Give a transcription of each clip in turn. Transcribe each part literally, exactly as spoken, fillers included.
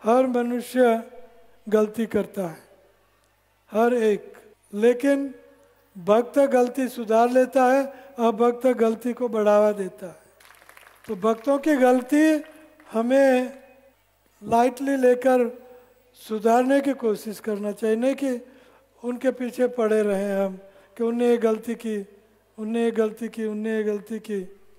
हर मनुष्य गलती करता है, हर एक। लेकिन भक्त गलती सुधार लेता है और भक्त गलती को बढ़ावा देता है। तो भक्तों की गलती हमें लाइटली लेकर सुधारने की कोशिश करना चाहिए, नहीं कि उनके पीछे पड़े रहें हम कि उनने ये गलती की, उनने ये गलती की, उनने ये गलती की।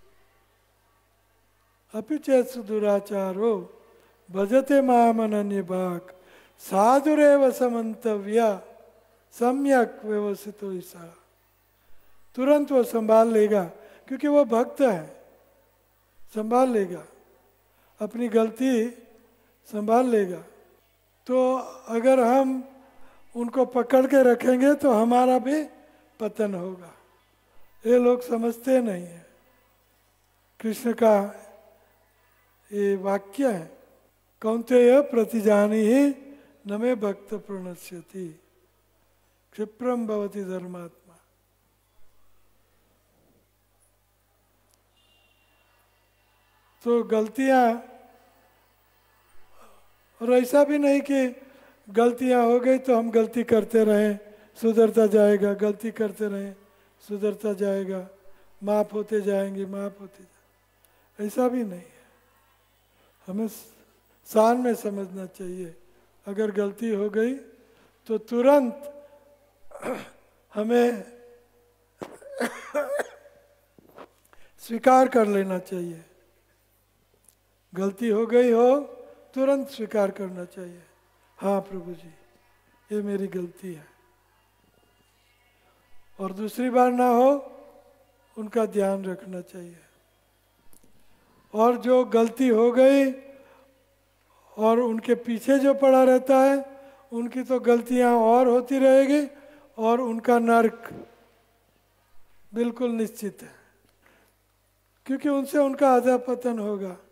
अपि चेत् सुदुराचारो भजते माम अनन्य भाग साधुरेव समन्तव्या सम्यक व्यवस्थितो ईसा। तुरंत वो संभाल लेगा, क्योंकि वो भक्त है, संभाल लेगा, अपनी गलती संभाल लेगा। तो अगर हम उनको पकड़ के रखेंगे तो हमारा भी पतन होगा। ये लोग समझते नहीं है। कृष्ण का ये वाक्य है, कौन्तेय प्रतिजानी ही न मे भक्त प्रणश्यति क्षिप्रम भवति धर्मात्मा। तो गलतियां, और ऐसा भी नहीं कि गलतियां हो गई तो हम गलती करते रहें, सुधरता जाएगा, गलती करते रहें सुधरता जाएगा, माफ होते जाएंगे, माफ होते जाएंगे, ऐसा भी नहीं है। हमें सान में समझना चाहिए, अगर गलती हो गई तो तुरंत हमें स्वीकार कर लेना चाहिए। गलती हो गई हो तुरंत स्वीकार करना चाहिए, हाँ प्रभु जी ये मेरी गलती है। और दूसरी बार ना हो उनका ध्यान रखना चाहिए। और जो गलती हो गई और उनके पीछे जो पड़ा रहता है, उनकी तो गलतियां और होती रहेगी और उनका नरक बिल्कुल निश्चित है, क्योंकि उनसे उनका अधःपतन होगा।